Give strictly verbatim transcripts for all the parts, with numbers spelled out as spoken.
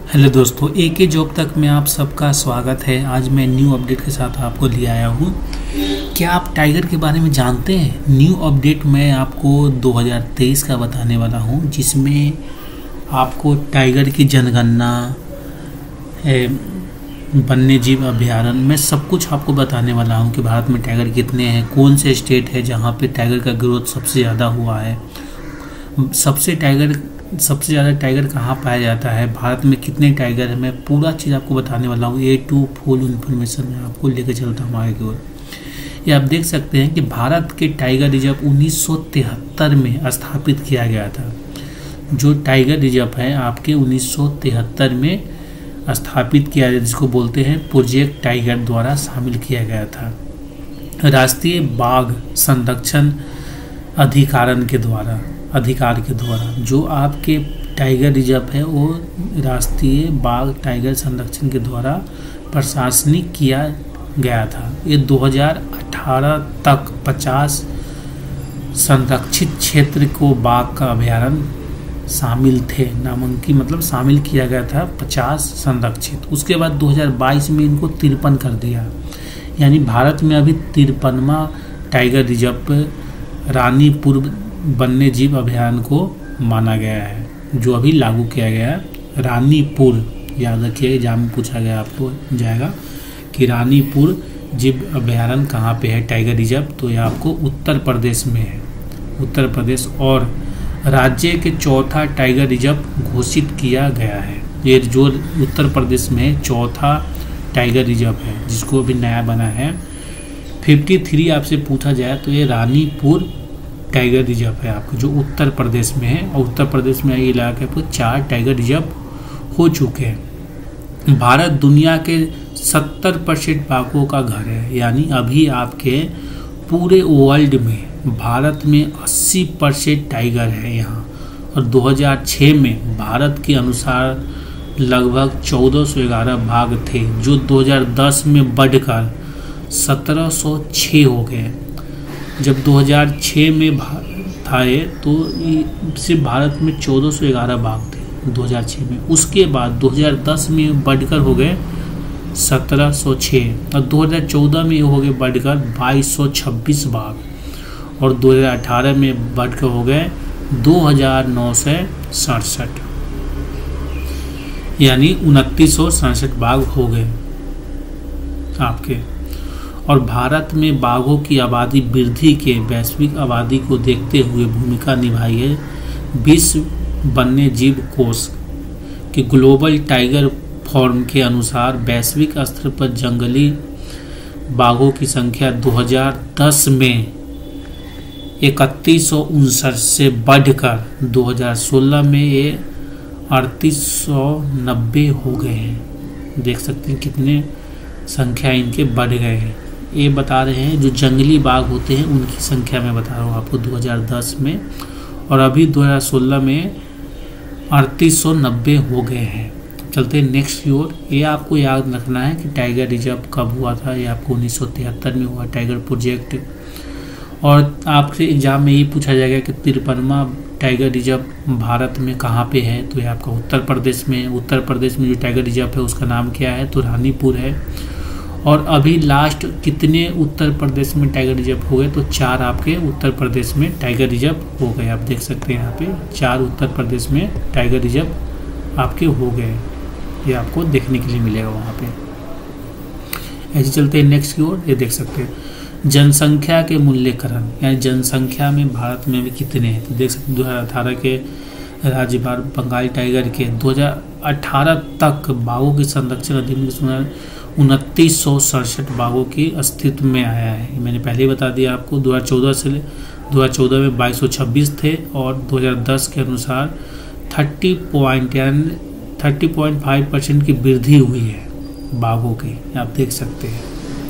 Hello दोस्तों, ए के job तक में आप सबका स्वागत है। आज मैं न्यू अपडेट के साथ आपको ले आया हूँ। क्या आप टाइगर के बारे में जानते हैं? न्यू अपडेट मैं आपको दो हज़ार तेईस का बताने वाला हूँ, जिसमें आपको टाइगर की जनगणना, वन्य जीव अभयारण्य में सब कुछ आपको बताने वाला हूँ कि भारत में टाइगर कितने हैं, कौन से स्टेट है जहाँ पे टाइगर का ग्रोथ सबसे ज़्यादा हुआ है, सबसे टाइगर सबसे ज़्यादा टाइगर कहाँ पाया जाता है, भारत में कितने टाइगर हैं। मैं पूरा चीज़ आपको बताने वाला हूँ। ए टू फुल इन्फॉर्मेशन मैं आपको लेकर चलता हूँ आगे की ओर। ये आप देख सकते हैं कि भारत के टाइगर रिजर्व उन्नीस सौ तिहत्तर में स्थापित किया गया था। जो टाइगर रिजर्व है आपके उन्नीस सौ तिहत्तर में स्थापित किया गया, जिसको बोलते हैं प्रोजेक्ट टाइगर द्वारा शामिल किया गया था राष्ट्रीय बाघ संरक्षण अधिकारण के द्वारा अधिकार के द्वारा। जो आपके टाइगर रिजर्व है वो राष्ट्रीय बाघ टाइगर संरक्षण के द्वारा प्रशासनिक किया गया था। ये दो हज़ार अठारह तक पचास संरक्षित क्षेत्र को बाघ का अभयारण्य शामिल थे। नामांकित मतलब शामिल किया गया था पचास संरक्षित। उसके बाद दो हज़ार बाईस में इनको तिरपन कर दिया। यानी भारत में अभी तिरपनवा टाइगर रिजर्व रानीपुर वन्य जीव अभयारण्य को माना गया है, जो अभी लागू किया गया है। रानीपुर, याद रखिए, एग्जाम में पूछा गया आपको जाएगा कि रानीपुर जीव अभयारण्य कहाँ पे है टाइगर रिजर्व, तो ये आपको उत्तर प्रदेश में है। उत्तर प्रदेश और राज्य के चौथा टाइगर रिजर्व घोषित किया गया है। ये जो उत्तर प्रदेश में चौथा टाइगर रिजर्व है, जिसको अभी नया बना है। तिरेपन आपसे पूछा जाए तो ये रानीपुर टाइगर रिजर्व है आपको, जो उत्तर प्रदेश में है। और उत्तर प्रदेश में ये इलाके पर चार टाइगर रिजर्व हो चुके हैं। भारत दुनिया के सत्तर परसेंट बाघों का घर है। यानी अभी आपके पूरे वर्ल्ड में भारत में अस्सी परसेंट टाइगर है यहाँ। और दो हज़ार छह में भारत के अनुसार लगभग चौदह सौ ग्यारह बाघ थे, जो दो हज़ार दस में बढ़कर सत्रह सौ छह हो गए। जब दो हज़ार छह में था ये, तो सिर्फ भारत में चौदह सौ ग्यारह बाघ थे दो हज़ार छह में। उसके बाद दो हज़ार दस में बढ़कर हो गए सत्रह सौ छह, और दो हज़ार चौदह में हो गए बढ़कर बाईस सौ छब्बीस बाघ, और दो हज़ार अठारह में बढ़कर हो गए दो हज़ार नौ सौ सड़सठ, यानी उनतीस सौ सड़सठ बाघ हो गए आपके। और भारत में बाघों की आबादी वृद्धि के वैश्विक आबादी को देखते हुए भूमिका निभाई है। विश्व वन्य जीव कोष के ग्लोबल टाइगर फोरम के अनुसार वैश्विक स्तर पर जंगली बाघों की संख्या दो हज़ार दस में इकतीस सौ उनसठ से बढ़कर दो हज़ार सोलह में ये अड़तीस सौ नब्बे हो गए हैं। देख सकते हैं कितने संख्या इनके बढ़ गए हैं। ये बता रहे हैं जो जंगली बाघ होते हैं उनकी संख्या मैं बता रहा हूँ आपको दो हज़ार दस में, और अभी दो हज़ार सोलह में अड़तीस सौ नब्बे हो गए हैं। चलते हैं नेक्स्ट की ओर। ये आपको याद रखना है कि टाइगर रिजर्व कब हुआ था। ये आपको उन्नीस सौ तिहत्तर में हुआ टाइगर प्रोजेक्ट। और आपसे एग्जाम में यही पूछा जाएगा कि तिरपनवा टाइगर रिजर्व भारत में कहाँ पे है, तो ये आपका उत्तर प्रदेश में। उत्तर प्रदेश में जो टाइगर रिजर्व है उसका नाम क्या है, तो रानीपुर है। और अभी लास्ट कितने उत्तर प्रदेश में टाइगर रिजर्व हो गए, तो चार आपके उत्तर प्रदेश में टाइगर रिजर्व हो गए। आप देख सकते हैं यहाँ पे चार उत्तर प्रदेश में टाइगर रिजर्व आपके हो गए। ये आपको देखने के लिए मिलेगा वहाँ पे। ऐसे चलते हैं नेक्स्ट की ओर। ये देख सकते हैं जनसंख्या के मूल्यांकन, यानी जनसंख्या में भारत में भी कितने हैं, तो देख सकते हैं दो हज़ार अठारह के राज्य बंगाल टाइगर के दो हज़ार अठारह तक बाघों के संरक्षण अधिनियम उनतीस सौ सड़सठ बाघों की अस्तित्व में आया है। मैंने पहले ही बता दिया आपको। दो हज़ार चौदह से दो हज़ार चौदह में बाईस सौ छब्बीस थे, और दो हज़ार दस के अनुसार तीस पॉइंट यानी तीस पॉइंट पाँच परसेंट की वृद्धि हुई है बाघों की, आप देख सकते हैं।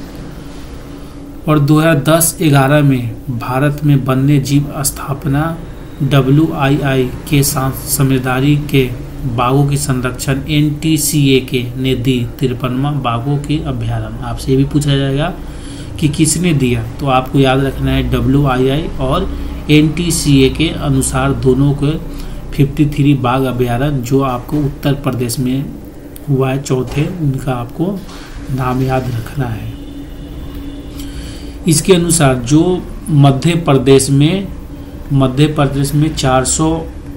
और दो हज़ार दस ग्यारह में भारत में वन्य जीव स्थापना डब्ल्यू आई आई के साथ समझदारी के बाघों की संरक्षण एन टी सी ए के ने दी तिरपनवा बाघों के अभ्यारण्य। आपसे ये भी पूछा जाएगा कि किसने दिया, तो आपको याद रखना है डब्ल्यू आई आई और एन टी सी ए के अनुसार दोनों को तिरेपन बाघ अभ्यारण्य जो आपको उत्तर प्रदेश में हुआ है चौथे, उनका आपको नाम याद रखना है। इसके अनुसार जो मध्य प्रदेश में मध्य प्रदेश में चार सौ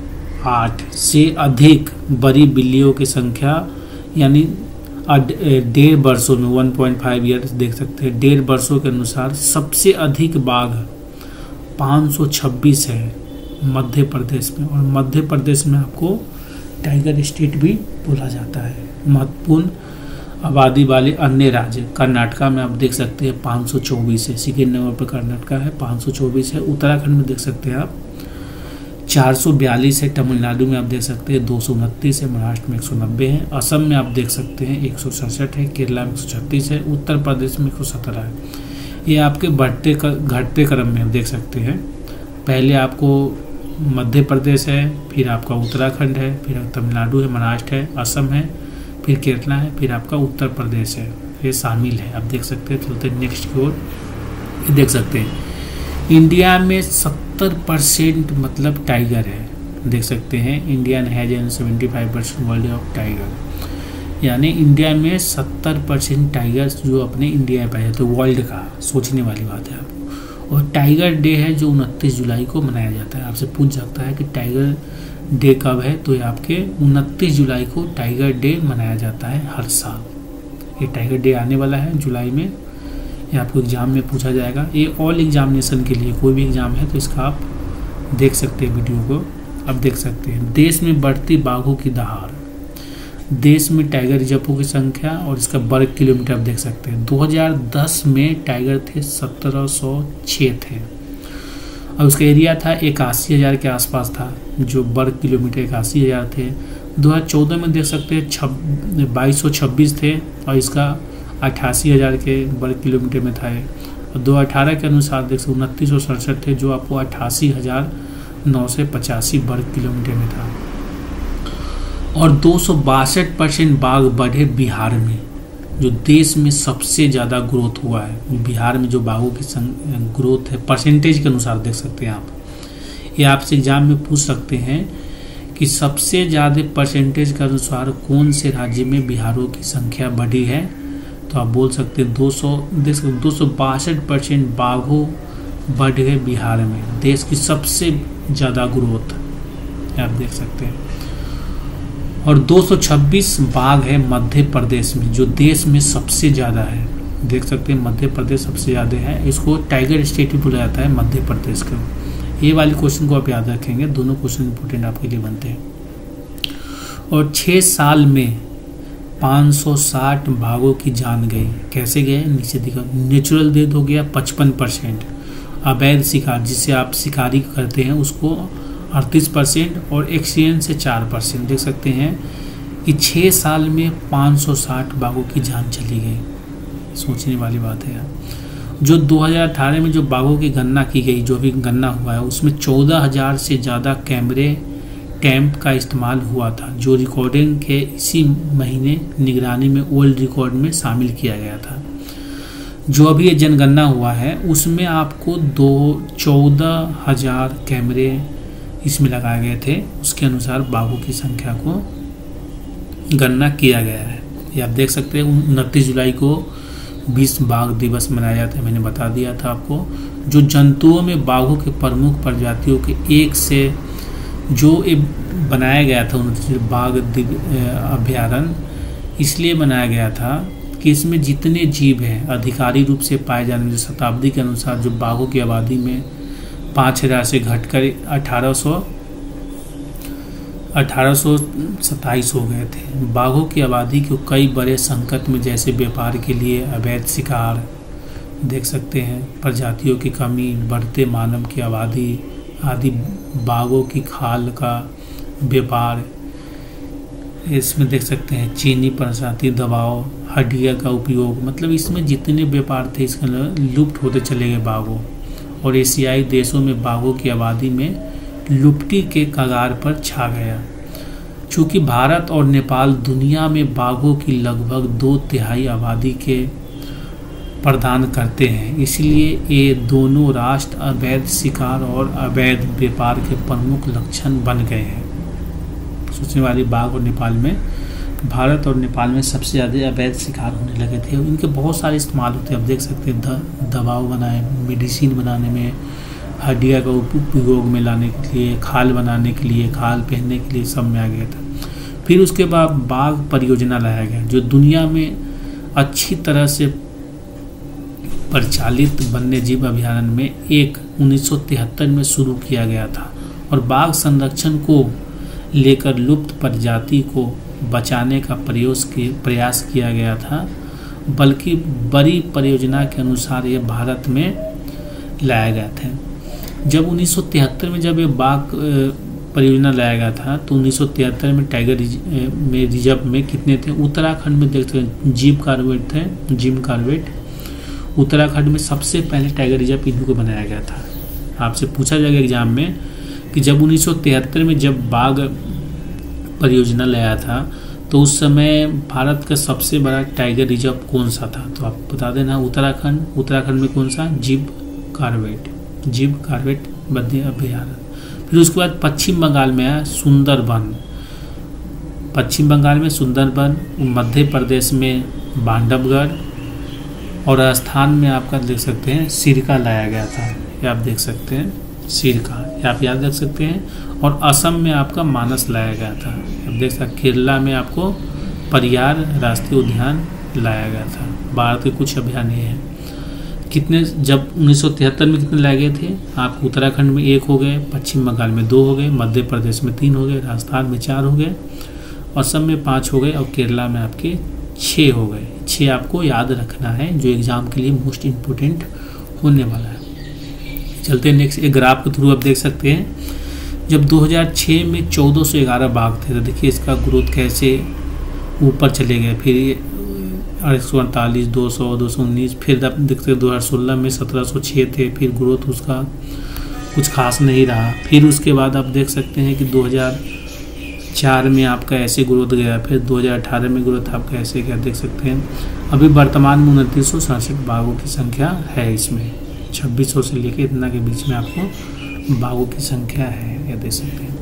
आठ से अधिक बड़ी बिल्लियों की संख्या, यानी डेढ़ वर्षों में वन पॉइंट फाइव ईयर्स देख सकते हैं, डेढ़ वर्षों के अनुसार सबसे अधिक बाघ पाँच सौ छब्बीस है मध्य प्रदेश में। और मध्य प्रदेश में आपको टाइगर स्टेट भी बोला जाता है। महत्वपूर्ण आबादी वाले अन्य राज्य, कर्नाटका में आप देख सकते हैं पाँच सौ चौबीस है, सेकेंड नंबर पर कर्नाटका है पाँच सौ चौबीस है। उत्तराखंड में देख सकते हैं आप चार सौ बयालीस है, तमिलनाडु में आप देख सकते हैं दो सौ उनतीस है, महाराष्ट्र में एक सौ नब्बे है, असम में आप देख सकते हैं एक सौ सड़सठ है, केरला में एक सौ छत्तीस है, उत्तर प्रदेश में एक सौ सत्रह है। ये आपके बढ़ते घटते क्रम में आप देख सकते हैं। पहले आपको मध्य प्रदेश है, फिर आपका उत्तराखंड है, फिर तमिलनाडु है, महाराष्ट्र है, असम है, फिर केरला है, फिर आपका उत्तर प्रदेश है, ये शामिल है। आप देख सकते हैं। चलते नेक्स्ट की ओर, देख सकते हैं इंडिया में सत्तर परसेंट मतलब टाइगर है। देख सकते हैं India has an seventy five percent world of tiger, यानी इंडिया में सत्तर परसेंट टाइगर्स जो अपने इंडिया में पाए जाते हैं वर्ल्ड का। सोचने वाली बात है आपको। और टाइगर डे है जो उनतीस जुलाई को मनाया जाता है। आपसे पूछ सकता है कि टाइगर डे कब है, तो ये आपके उनतीस जुलाई को टाइगर डे मनाया जाता है हर साल। ये टाइगर डे आने वाला है जुलाई में, ये आपको एग्ज़ाम में पूछा जाएगा। ये ऑल एग्जामिनेशन के लिए, कोई भी एग्ज़ाम है तो इसका आप देख सकते हैं वीडियो को। अब देख सकते हैं देश में बढ़ती बाघों की दहाड़, देश में टाइगर रिजर्वों की संख्या और इसका वर्ग किलोमीटर आप देख सकते हैं। दो हज़ार दस में टाइगर थे सत्रह सौ छः थे और उसका एरिया था इक्यासी हज़ार के आसपास था, जो वर्ग किलोमीटर इक्यासी हज़ार थे। दो हज़ार चौदह में देख सकते हैं छब बाईस सौ छब्बीस थे और इसका अट्ठासी हज़ार के वर्ग किलोमीटर में था। और दो हज़ार अठारह के अनुसार देख सकते उनतीस सौ सड़सठ थे, जो आपको अट्ठासी हज़ार नौ सौ पचासी वर्ग किलोमीटर में था। और दो सौ बासठ परसेंट बाघ बढ़े बिहार में, जो देश में सबसे ज़्यादा ग्रोथ हुआ है। बिहार में जो बाघों की ग्रोथ है परसेंटेज के अनुसार देख सकते हैं आप। ये आपसे एग्जाम में पूछ सकते हैं कि सबसे ज़्यादा परसेंटेज के अनुसार कौन से राज्य में बिहारों की संख्या बढ़ी है, तो आप बोल सकते हैं दो सौ देख सकते दो सौ बासठ परसेंट बाघों बढ़ गए बिहार में। देश की सबसे ज़्यादा ग्रोथ आप देख सकते हैं। और दो सौ छब्बीस बाघ है मध्य प्रदेश में, जो देश में सबसे ज़्यादा है। देख सकते हैं मध्य प्रदेश सबसे ज़्यादा है। इसको टाइगर स्टेट भी बोला जाता है मध्य प्रदेश का। ये वाले क्वेश्चन को आप याद रखेंगे, दोनों क्वेश्चन इंपोर्टेंट आपके लिए बनते हैं। और छः साल में पाँच सौ साठ बाघों की जान गई। कैसे गए, नीचे दिखा। नेचुरल डेथ हो गया पचपन परसेंट, अवैध शिकार जिससे आप शिकारी करते हैं उसको अड़तीस परसेंट, और एक्सीडेंट से चार परसेंट। देख सकते हैं कि छः साल में पाँच सौ साठ बाघों की जान चली गई। सोचने वाली बात है यार। जो दो हज़ार अठारह में जो बाघों की गणना की गई, जो भी गणना हुआ है, उसमें चौदह हज़ार से ज़्यादा कैमरे टैंप का इस्तेमाल हुआ था, जो रिकॉर्डिंग के इसी महीने निगरानी में ओल्ड रिकॉर्ड में शामिल किया गया था। जो अभी ये जनगणना हुआ है उसमें आपको दो चौदह हज़ार कैमरे इसमें लगाए गए थे, उसके अनुसार बाघों की संख्या को गणना किया गया है। ये आप देख सकते हैं उनतीस जुलाई को विश्व बाघ दिवस मनाया जाता है, मैंने बता दिया था आपको। जो जंतुओं में बाघों के प्रमुख प्रजातियों के एक से जो एक बनाया गया था उनतीस बाघ अभ्यारण्य, इसलिए बनाया गया था कि इसमें जितने जीव हैं अधिकारी रूप से पाए जाने, जो शताब्दी के अनुसार जो बाघों की आबादी में पाँच हज़ार से घटकर अठारह सौ अठारह सौ सत्ताईस हो गए थे। बाघों की आबादी को कई बड़े संकट में, जैसे व्यापार के लिए अवैध शिकार, देख सकते हैं प्रजातियों की कमी, बढ़ते मानव की आबादी आदि, बाघों की खाल का व्यापार, इसमें देख सकते हैं चीनी प्रजाति दबाव, हड्डियाँ का उपयोग, मतलब इसमें जितने व्यापार थे इसके लुप्त होते चले गए बाघों। और एशियाई देशों में बाघों की आबादी में लुप्ति के कगार पर छा गया। चूँकि भारत और नेपाल दुनिया में बाघों की लगभग दो तिहाई आबादी के प्रदान करते हैं, इसलिए ये दोनों राष्ट्र अवैध शिकार और अवैध व्यापार के प्रमुख लक्षण बन गए हैं। सोचने वाली बाघ और नेपाल में भारत और नेपाल में सबसे ज़्यादा अवैध शिकार होने लगे थे। इनके बहुत सारे इस्तेमाल होते हैं, आप देख सकते हैं, द, दवाओं बनाए, मेडिसिन बनाने में, हड्डियाँ का उपयोग में लाने के लिए, खाल बनाने के लिए, खाल पहनने के लिए, सब में आ गया था। फिर उसके बाद बाघ परियोजना लाया गया, जो दुनिया में अच्छी तरह से परिचालित वन्यजीव अभ्यारण्य में एक उन्नीस सौ तिहत्तर में शुरू किया गया था और बाघ संरक्षण को लेकर लुप्त प्रजाति को बचाने का प्रयास के प्रयास किया गया था। बल्कि बड़ी परियोजना के अनुसार ये भारत में लाया गया था। जब उन्नीस सौ तिहत्तर में जब ये बाघ परियोजना लाया गया था तो उन्नीस सौ तिहत्तर में टाइगर में रिजर्व में कितने थे? उत्तराखंड में देखते हैं जिम कॉर्बेट थे, जिम कॉर्बेट उत्तराखंड में सबसे पहले टाइगर रिजर्व इन्हीं को बनाया गया था। आपसे पूछा जाएगा एग्जाम में कि जब उन्नीस सौ तिहत्तर में जब बाघ परियोजना लाया था तो उस समय भारत का सबसे बड़ा टाइगर रिजर्व कौन सा था? तो आप बता देना। उत्तराखंड। उत्तराखंड में कौन सा? जिम कॉर्बेट, जिम कॉर्बेट वन्य अभ्यारण्य। फिर उसके बाद पश्चिम बंगाल में आया सुंदरबन। पश्चिम बंगाल में सुंदरबन, मध्य प्रदेश में बांधवगढ़ और राजस्थान में आपका देख सकते हैं सिरका लाया गया था। ये आप देख सकते हैं सिरका, ये आप याद रख सकते हैं। और असम में आपका मानस लाया गया था। अब देख सकते केरला में आपको परियार राष्ट्रीय उद्यान लाया गया था। भारत के कुछ अभियान ये हैं। कितने जब उन्नीस सौ तिहत्तर में कितने लाए गए थे? आप उत्तराखंड में एक हो गए, पश्चिम बंगाल में दो हो गए, मध्य प्रदेश में तीन हो गए, राजस्थान में चार हो गए, असम में पाँच हो गए और केरला में आपके छः हो गए। छः आपको याद रखना है जो एग्ज़ाम के लिए मोस्ट इम्पोर्टेंट होने वाला है। चलते हैं नेक्स्ट। एक ग्राफ के थ्रू आप देख सकते हैं जब दो हज़ार छह में चौदह सौ ग्यारह बाघ थे तो देखिए इसका ग्रोथ कैसे ऊपर चले गए। फिर एक सौ अड़तालीस, दो सौ, दो सौ उन्नीस, फिर आप देखते हैं दो हज़ार सोलह में सत्रह सौ छः थे। फिर ग्रोथ उसका कुछ खास नहीं रहा। फिर उसके बाद आप देख सकते हैं कि दो हज़ार चार में आपका ऐसे ग्रोथ गया। फिर दो हज़ार अठारह में ग्रोथ आपका ऐसे गया, देख सकते हैं। अभी वर्तमान में उनतीस सौ सड़सठ बाघों की संख्या है। इसमें छब्बीस सौ से लेकर इतना के बीच में आपको बाघों की संख्या है, ये देख सकते हैं।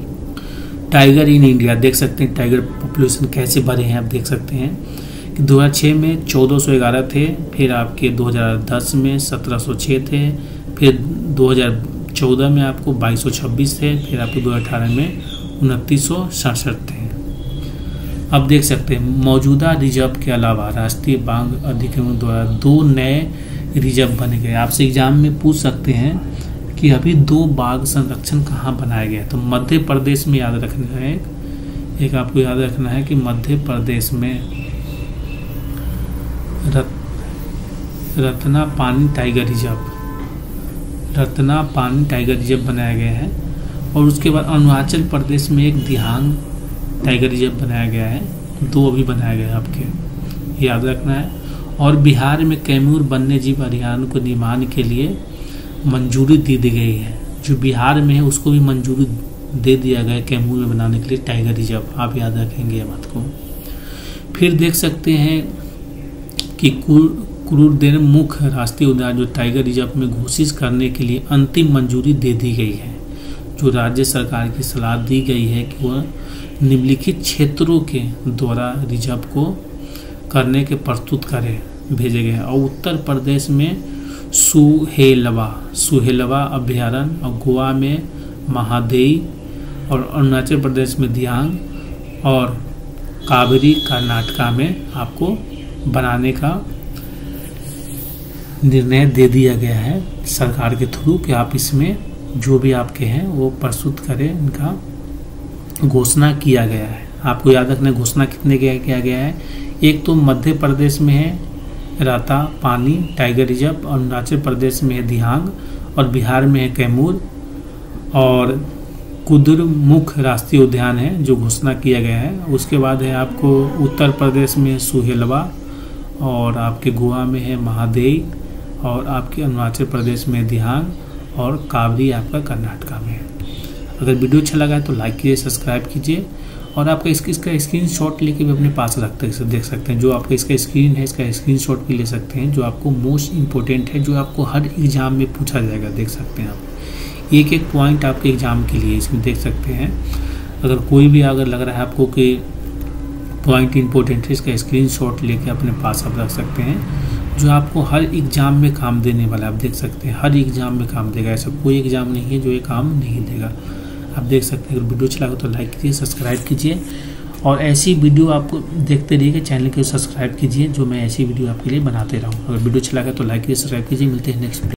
टाइगर इन इंडिया देख सकते हैं, टाइगर पॉपुलेशन कैसे बढ़े हैं आप देख सकते हैं कि दो हज़ार छह में चौदह सौ ग्यारह थे, फिर आपके दो हज़ार दस में सत्रह सौ छः थे, फिर दो हज़ार चौदह में आपको बाईस सौ छब्बीस थे, फिर आपको दो हज़ार अठारह में उनतीस सौ सड़सठ थे। अब देख सकते हैं मौजूदा रिजर्व के अलावा राष्ट्रीय बाघ अधिनियम द्वारा दो नए रिजर्व बने गए। आपसे एग्जाम में पूछ सकते हैं कि अभी दो बाघ संरक्षण कहाँ बनाया गया? तो मध्य प्रदेश में याद रखना है। एक आपको याद रखना है कि मध्य प्रदेश में रत, Ratnapani tiger reserve, Ratnapani tiger reserve बनाया गया है। और उसके बाद अरुणाचल प्रदेश में एक दिहांग टाइगर रिजर्व बनाया गया है। दो अभी बनाया गया है, आपके याद रखना है। और बिहार में कैमूर वन्यजीव अभयारण्य को निर्माण के लिए मंजूरी दे दी गई है। जो बिहार में है उसको भी मंजूरी दे दिया गया कैमूर में बनाने के लिए टाइगर रिजर्व, आप याद रखेंगे ये बात को। फिर देख सकते हैं कि क्रूरदेन मुख्य राष्ट्रीय उद्यान जो टाइगर रिजर्व में घोषित करने के लिए अंतिम मंजूरी दे दी गई है। जो राज्य सरकार की सलाह दी गई है कि वह निम्नलिखित क्षेत्रों के द्वारा रिजर्व को करने के प्रस्तुत करें, भेजे गए हैं। और उत्तर प्रदेश में सुहेलवा सुहेलवा अभ्यारण्य, और गोवा में महादेई, और अरुणाचल प्रदेश में दियांग, और कावेरी कर्नाटका में आपको बनाने का निर्णय दे दिया गया है सरकार के थ्रू कि आप इसमें जो भी आपके हैं वो प्रस्तुत करें। इनका घोषणा किया गया है। आपको याद रखना घोषणा कितने किया गया है? एक तो मध्य प्रदेश में है रातापानी टाइगर रिजर्व, अरुणाचल प्रदेश में है दिहांग, और बिहार में है कैमूर, और कुद्रेमुख राष्ट्रीय उद्यान है जो घोषणा किया गया है। उसके बाद है आपको उत्तर प्रदेश में सुहेलवा, और आपके गोवा में है महादेई, और आपके अरुणाचल प्रदेश में दिहांग, और कावरी आपका कर्नाटका में है। अगर वीडियो अच्छा लगा है तो लाइक कीजिए, सब्सक्राइब कीजिए, और आपका इसका इसका स्क्रीनशॉट लेके भी अपने पास रखते हैं, देख सकते हैं। जो आपका इसका स्क्रीन है इसका स्क्रीनशॉट भी ले सकते हैं, जो आपको मोस्ट इम्पोर्टेंट है, जो आपको हर एग्जाम में पूछा जाएगा, देख सकते हैं आप। एक एक पॉइंट आपके एग्जाम के लिए इसमें देख सकते हैं। अगर कोई भी अगर लग रहा है आपको कि पॉइंट इंपोर्टेंट है, इसका स्क्रीनशॉट लेके अपने पास आप रख सकते हैं, जो आपको हर एग्ज़ाम में काम देने वाला है। आप देख सकते हैं हर एग्ज़ाम में काम देगा, ऐसा कोई एग्ज़ाम नहीं है जो ये काम नहीं देगा। आप देख सकते हैं। अगर वीडियो अच्छा लगा तो लाइक कीजिए, सब्सक्राइब कीजिए और ऐसी वीडियो आपको देखते रहिए। चैनल को सब्सक्राइब कीजिए, जो मैं ऐसी वीडियो आपके लिए बनाते रहूँ। अगर वीडियो अच्छा लगा तो लाइक कीजिए, सब्सक्राइब कीजिए। मिलते हैं नेक्स्ट वीडियो।